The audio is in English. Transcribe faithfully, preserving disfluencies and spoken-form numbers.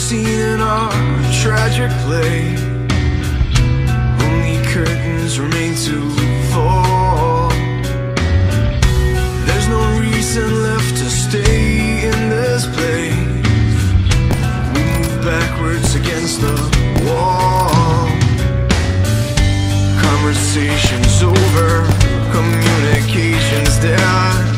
scene in our tragic play. Only curtains remain to fall. There's no reason left to stay in this place. We move backwards against the wall. Conversations over, communications dead.